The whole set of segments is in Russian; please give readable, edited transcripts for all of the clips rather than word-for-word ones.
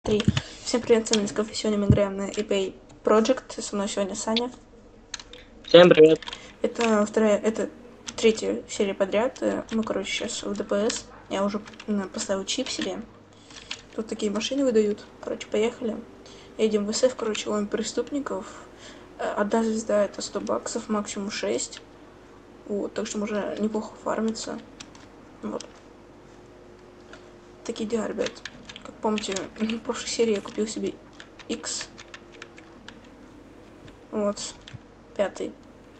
3. Всем привет, с вами сегодня мы играем на eBay Project. Со мной сегодня Саня. Всем привет. Это третья серия подряд. Мы, короче, сейчас в ДПС. Я уже поставил чип себе. Тут такие машины выдают. Короче, поехали. Едем в СФ, короче, ловим преступников. Одна звезда это 100 баксов, максимум 6. Вот, так что можно неплохо фармиться. Вот. Такие дела, ребят. Как помните, в прошлой серии я купил себе X. Вот. 5.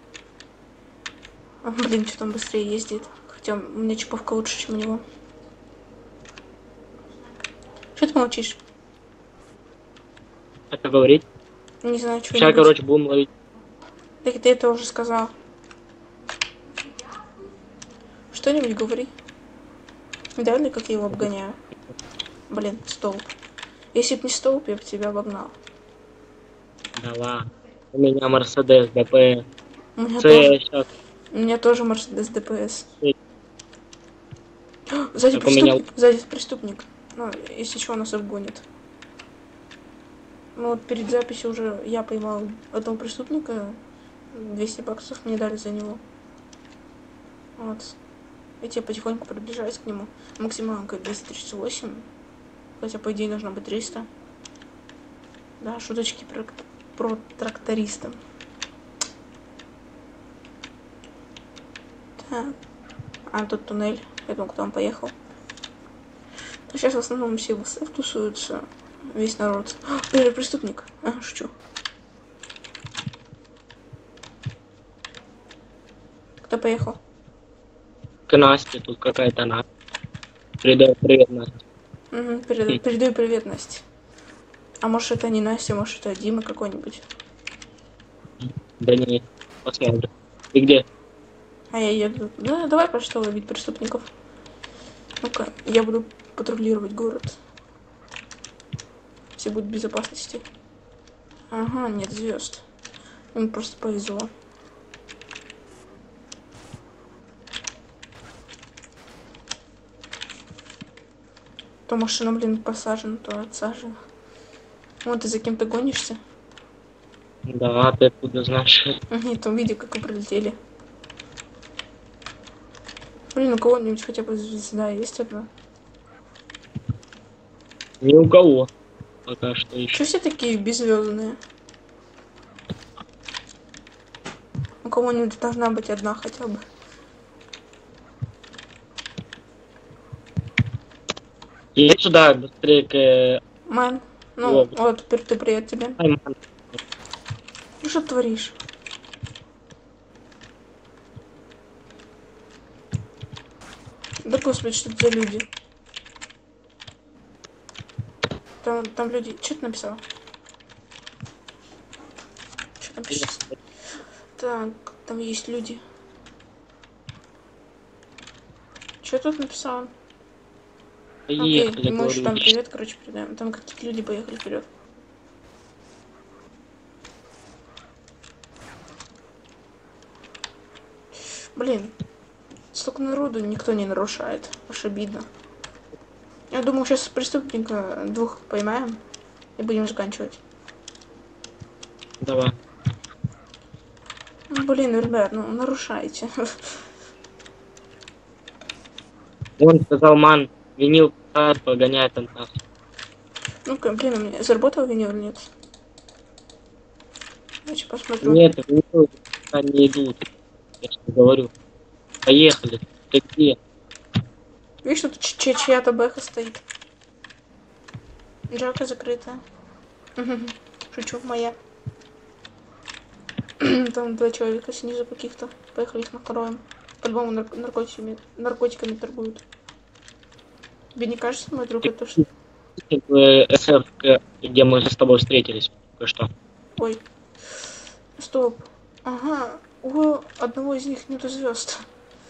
Блин, что там быстрее ездит. Хотя у меня чиповка лучше, чем у него. Что ты молчишь? Это говорить. Не знаю, что Сейчас, короче, будем ловить. Так ты это уже сказал. Что-нибудь говори. Да, ли как я его обгоняю? Блин, столб. Если бы не столб, я бы тебя обогнал. Да ладно. У меня Мерседес ДП. У меня Це тоже. сейчас. У меня тоже Мерседес ДПС. Сзади Так у меня... преступник. Сзади преступник. Ну, если что, нас обгонит. Ну вот перед записью уже я поймал одного преступника. 200 баксов мне дали за него. Вот. И я потихоньку приближаюсь к нему. Максималка 238. Хотя, по идее, должно быть 300. Да, шуточки про тракториста. Так. А, тут туннель. Я думал, кто он поехал. А сейчас в основном все в СФ тусуются. Весь народ. Преступник. А, шучу. Кто поехал? К Насте тут какая-то Настя. Привет, Настя. Угу, передаю привет, Насте. А может это не Настя, может это Дима какой-нибудь. Да не, посмотрим. Ты где? А я еду. Да, давай пошли ловить преступников. Ну-ка, я буду патрулировать город. Все будут в безопасности. Ага, нет звезд. Ему просто повезло. То машина, блин, посажена, то отсажена. Вот ты за кем-то гонишься? Да, ты откуда знаешь? Нет, там видео, как вы прилетели. Блин, у кого-нибудь хотя бы звезда есть одна? Ни у кого. Пока что еще. Что все такие беззвездные? У кого-нибудь должна быть одна хотя бы. Едь сюда, быстрее к... Мэн, ну, вот, теперь ты привет тебе. Айман. Ну что ты творишь? Да господи, что это за люди? Там люди... Что ты написал? Что там пишешь? Так, там есть люди. Что тут написал? Окей, Поехали, мы еще говорю. там привет, короче, передаем. Там какие-то люди поехали вперед. Блин, столько народу никто не нарушает. Аж обидно. Я думаю, сейчас преступника 2 поймаем и будем заканчивать. Давай. Ну, блин, ребят, ну нарушайте. Он сказал, ман, винил погоняет он нас. Ну-ка, блин, у меня заработал винил или нет? Давайте посмотрю. Нет, винил не идут. Я что говорю. Поехали. Ты где? Видишь, тут чья-то бэха стоит. Джака закрытая. Шучу, моя. Там 2 человека снизу каких-то. Поехали их накроем. По-любому наркотиками торгуют. Тебе не кажется, мой друг, это что? СФ, где мы с тобой встретились. Только что. Ой. Стоп. Ага. У одного из них нету звезд.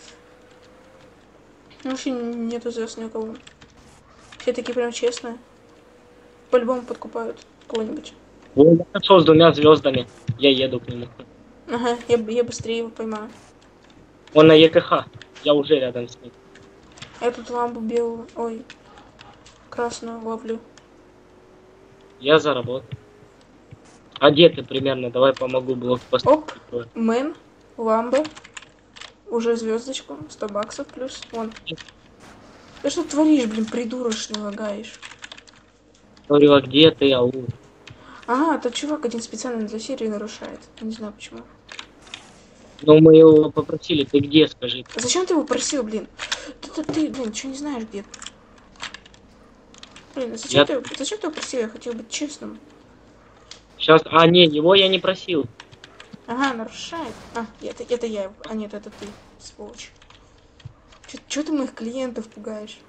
Вообще нету звезд ни у кого. Все такие прям честные. По-любому подкупают кого-нибудь. Он нашел с 2 звездами. Я еду к нему. Ага, я быстрее его поймаю. Он на ЕКХ. Я уже рядом с ним. Я тут лампу белую, ой, красную ловлю. Я заработал. А где ты примерно? Давай помогу блок Оп, построить. мэн, ламбо. Уже звездочку, 100 баксов плюс. Вон. Ты что творишь, блин, придурочно лагаешь? Говорю, а где ты, ау? Ага, тот чувак один специально для серии нарушает. Я не знаю почему. Ну, мы его попросили, ты где, скажи? А зачем ты его просил, блин? Ты, блин, что не знаешь где? Блин, а Я зачем ты его просил? Я хотел быть честным. сейчас... А, не, его я не просил. Ага, нарушает. А, это я его. А нет, это ты, сволочь. Чё ты моих клиентов пугаешь?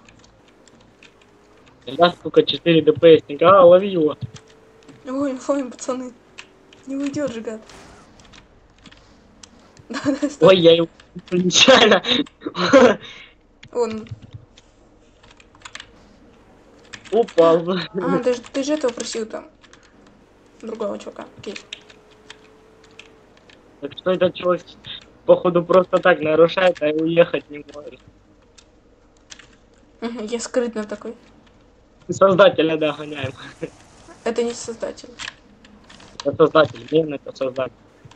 Я, сука, 4 ДПСника. А, лови его. Ой, пацаны. Не уйдет же, гад. Да, Ой, стой. я его нечаянно. Он. Упал. А, ты же этого просил там. Другого чувака. Окей. Так что этот чувак, походу, просто так нарушает, а уехать не может. Я скрытно такой. Создателя догоняем. Это не создатель. Это создатель, блин, это создатель.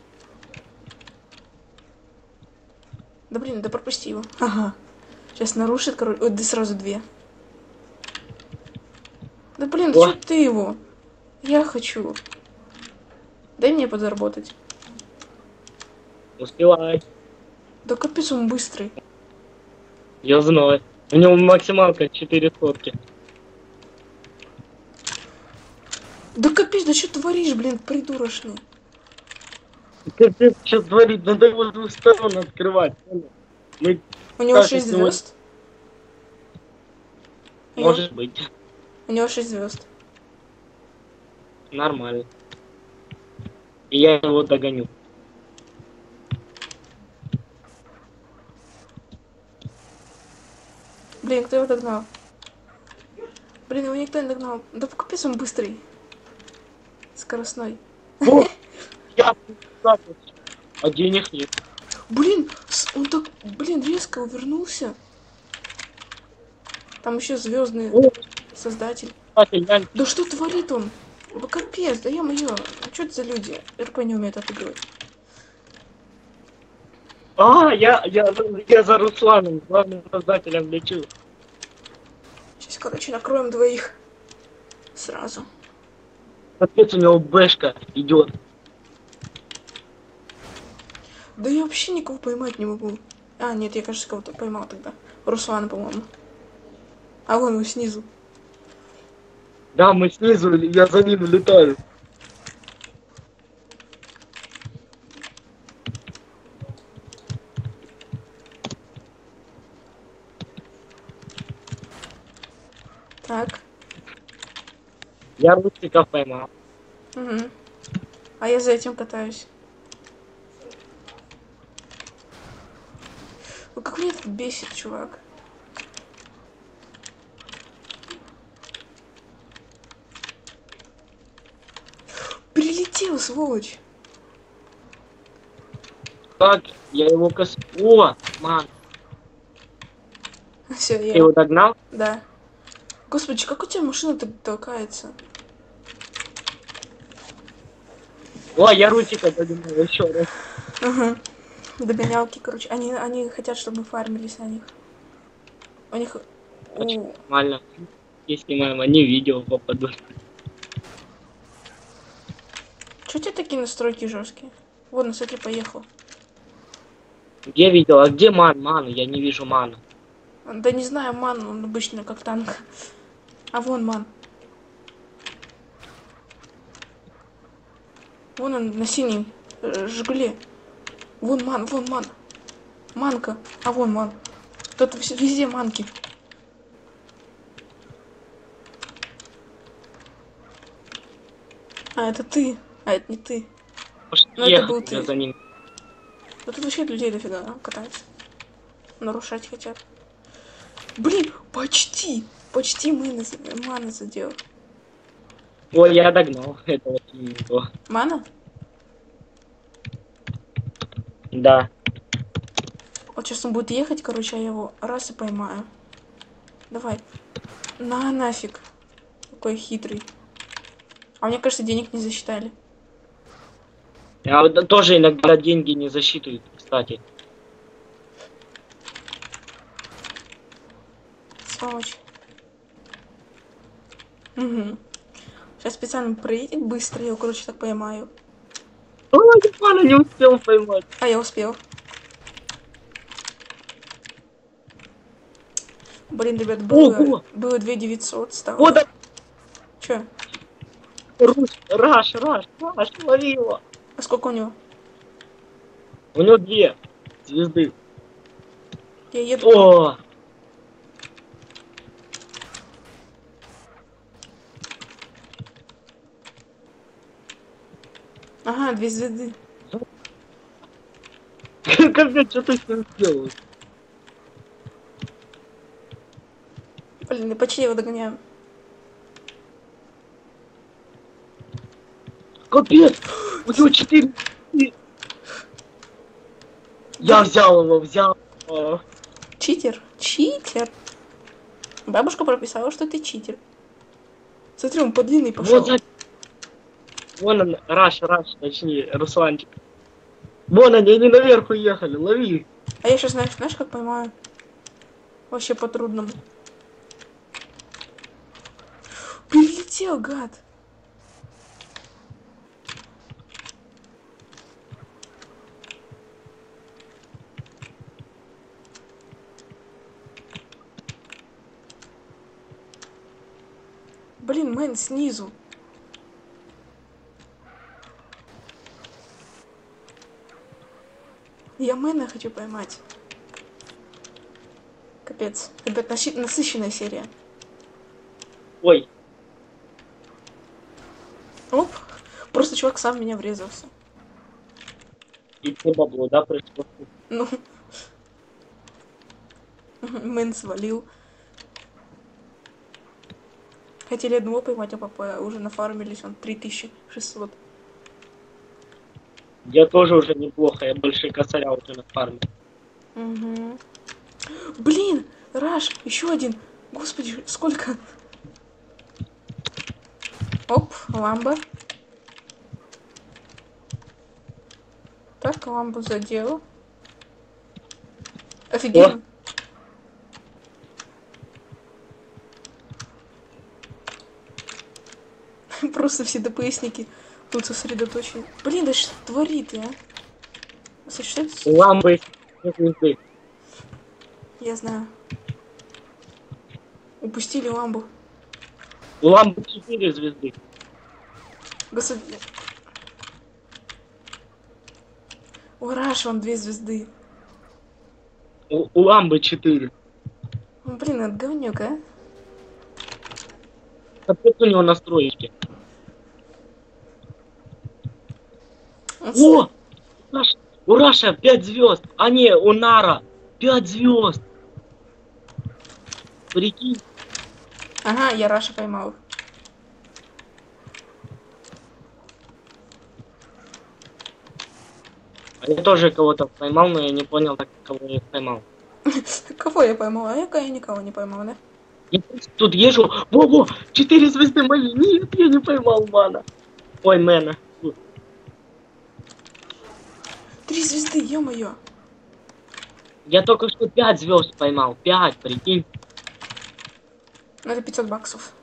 Да блин, да пропусти его. Ага. Сейчас нарушит, короче. Ой, да сразу две. Да блин, О. чё ты его? Я хочу. Дай мне подзаработать. Успевай. Да капец он быстрый. Я знаю. У него максималка 4 сотки. Да капец, да что творишь, блин, придурочный. Капец, что творит? Надо его с двух сторон открывать. Мы, У него как 6 если мы- звезд. Может быть. У него 6 звезд. Нормально. И я его догоню. Блин, кто его догнал? Блин, его никто не догнал. Да капец он быстрый. Скоростной. Вот, я а денег нет. Блин, он так, блин, резко увернулся. Там еще звездный О, создатель. создатель, Да что творит он? Да капец, да ё-моё. А что это за люди? РП не умеет отыгрывать. я за Русланом, главным создателем лечу. Сейчас, короче, накроем двоих. Сразу. Капец, у него бэшка идет. Да я вообще никого поймать не могу. А, нет, я, кажется, кого-то поймал тогда. Руслана, по-моему. А вон он снизу. Да, мы снизу, я за ним летаю. Так. Я Рустика поймал. Угу. А я за этим катаюсь. Ну как меня это бесит, чувак. Прилетел, сволочь. Как? Я его О, ман. Все, Ты я. его догнал? Да. Господи, как у тебя машина так толкается? О, я Рустика догнал еще раз. Угу. Догонялки, короче. Они хотят, чтобы мы фармились на них. У них... Нормально. Если мама не видео попадут. Чё у тебя такие настройки жесткие? Вот, на смотри, поехал. Где видел? А где ману? Я не вижу ману. Да не знаю, ман, он обычно как танк. А вон ман. Вон он на синей Жигуле. Вон ман, вон ман. Манка. А вон ман. Тут везде манки. А, это ты. А, это не ты. Может, Ну, это ехать был я ты. за ним. Да тут вообще людей дофига катаются. Нарушать хотят. Блин, почти. Почти маны задел. Ой, я догнал. Это вот не то. Мана? Да. Вот сейчас он будет ехать, короче, я его раз и поймаю. Давай. Нафиг. Какой хитрый. А мне кажется, денег не засчитали. А вот тоже иногда деньги не засчитывают, кстати. Сволочь. Угу. Сейчас специально проедет быстро, я его, короче, так поймаю. О, Ивана не успел поймать. А я успел. Блин, ребят, Ого! было 2900 стало. Вот он, Чё? Раш, лови его. А сколько у него? У него 2 звезды. Я еду. О, Ага, 2 звезды. капец, что ты с ним сделал? Блин, я почти его догоняю. Капец, у него 4. Я взял его, взял. Читер. Читер. Бабушка прописала, что ты читер. Смотри, он по длинный пошел. Вот за... Вон он, Раш, точнее, Русланчик. Вон они наверх уехали, лови. А я сейчас, знаешь, как поймаю? Вообще по-трудному. Прилетел, гад. Блин, мэн снизу. Я мэна хочу поймать. Капец. Ребят, насыщенная серия. Ой, Оп. Просто чувак сам в меня врезался. и тебе бабло, да, пришло? Ну. Мэн свалил. Хотели одного поймать, а папа уже нафармились, он 3600. Я тоже уже неплохо, я больше косаря уже на фарме. Угу. Блин, Раш, еще один. Господи, сколько? Оп, ламба. Так, ламбу задел. Офигенно. Просто все ДПСники тут сосредоточены. Блин, да что творит, а? Слушай, что это? Ламбы звезды. Я знаю. Упустили ламбу. У ламбы 4 звезды. Господи. О, Раш, вам 2 звезды. У ламбы 4. Ну, блин, это говнюк, а? Капец у него настройки. Он О! У Раша 5 звезд. А не, у Нара 5 звезд. Прикинь. Ага, я Раша поймал. А я тоже кого-то поймал, но я не понял, так кого я поймал. Кого я поймала? А я никого не поймала, да? Я тут езжу. Во-во! 4 звезды мои. Нет, я не поймал Мана. Ой, Мэна. 3 звезды, ё-моё. Я только что 5 звезд поймал. 5, прикинь. Ну, это 500 баксов.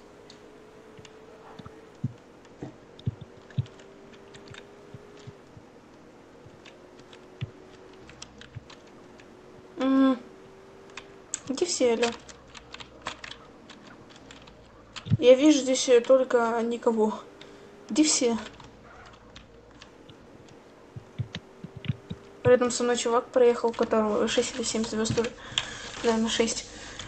Где все, алё? Я вижу здесь только никого. Где все? Рядом со мной чувак проехал, у которого 6 или 7 звезд. Наверное, 6.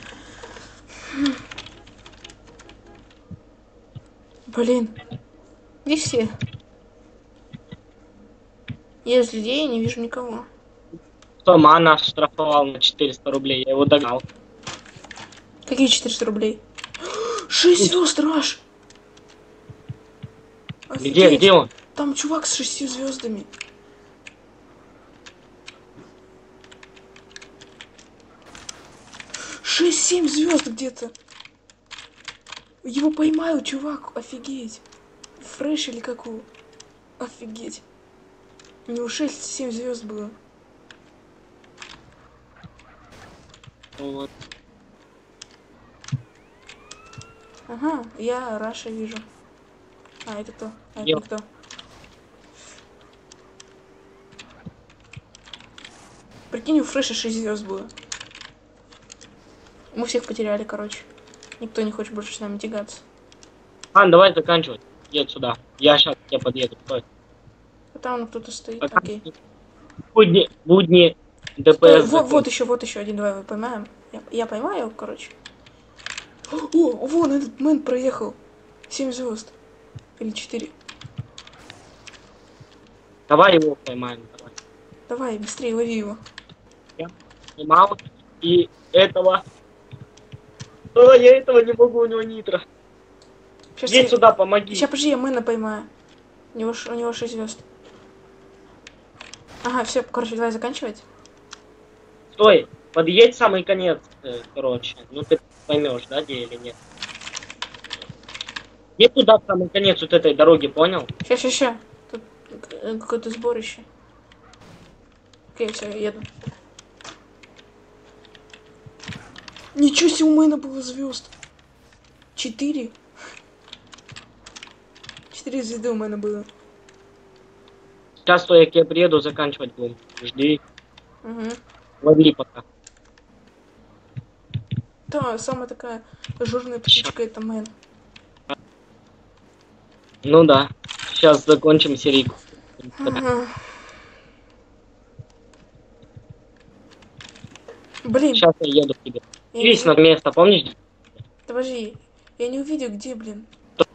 Блин. Где все? Я из людей не вижу никого. Что Мана штрафовал на 400 рублей. Я его догнал. Какие 400 рублей? 6 звезд, Раш! Где он? Там чувак с 6 звездами. Шесть-семь звезд где-то. Его поймают, чувак, офигеть. Фреш или какую? Офигеть. У него 6-7 звезд было. Вот. Ага, я Раша вижу. А, это кто? А, это Я. никто. Прикинь, у Фреша 6 звезд было. Мы всех потеряли, короче. Никто не хочет больше с нами тягаться. Давай заканчивать. Едь сюда. Я сейчас к тебе подъеду. Стой. А там кто-то стоит, Пока. окей. Будни Стой, ДПС вот еще один, давай его поймаем. Я поймаю его, короче. О, вон этот мэн проехал. 7 звезд. Или 4. Давай его поймаем. Давай. Давай, быстрее лови его. Я поймал. И этого. О, я этого не могу, у него нитро. Сейчас Едь сюда, помоги. Сейчас, подожди, я мэна поймаю. У него 6 звезд. Ага, все, короче, давай заканчивать. Стой, подъедь в самый конец, короче. Ну ты поймешь, да, где или нет. Едь туда в самый конец вот этой дороги, понял? Сейчас. Тут какое-то сборище. Окей, все, я еду. Ничего себе, у мэна было звезд. 4. 4 звезды у мэна было. Сейчас стой, я к тебе приеду, заканчивать будем. Жди, Угу. лови пока. Да, самая такая жирная птичка это мэн. Ну да, сейчас закончим серийку. Ага. Блин, Сейчас я еду к тебе. я Вись не... на место, помнишь? Подожди, я не увидел, где, блин.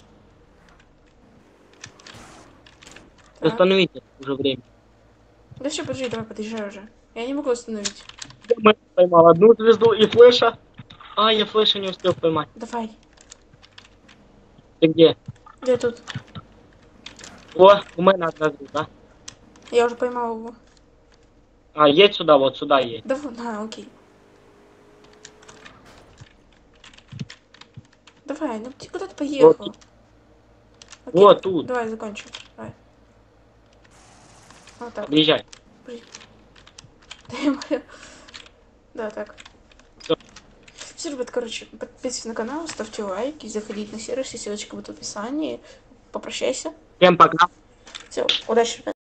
Так. Остановите уже время. Да все, подожди, давай подъезжай уже. Я не могу остановить. Я поймал одну звезду и флеша. А, я флеша не успел поймать. Давай. Ты где? Я тут. О, у меня одна звезда. Я уже поймал его. А, едь сюда, вот сюда едь. Да вот, окей. Давай, ну ты куда-то поехал. Вот. Окей, Вот тут. Давай, закончим. Давай. Вот так. Объезжай. Да, так. Всё. Все, ребят, короче, подписывайтесь на канал, ставьте лайки, заходите на сервис, ссылочка будет в описании. Попрощайся. Всем пока. Все, удачи, ребят.